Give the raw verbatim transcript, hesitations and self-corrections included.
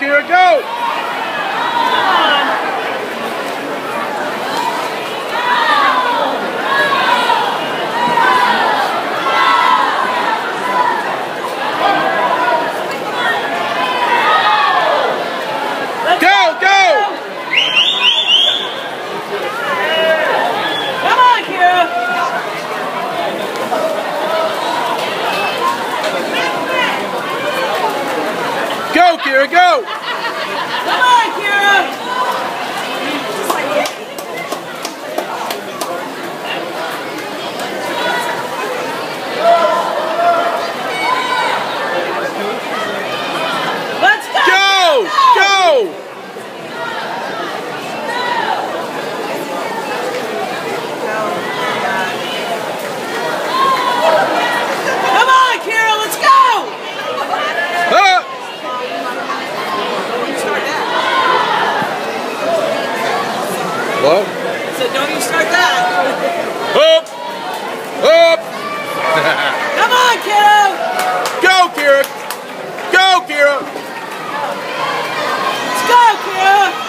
Kira, go! Go, go! Come on, Kira! Go, Kira, go! Come on, Kira! Let's go! Go! Go! Come on, Kira, let's go! Huh? What? So don't you start that. Up! Up! Come on, Kira! Go, Kira! Go, Kira! Let's go, Kira!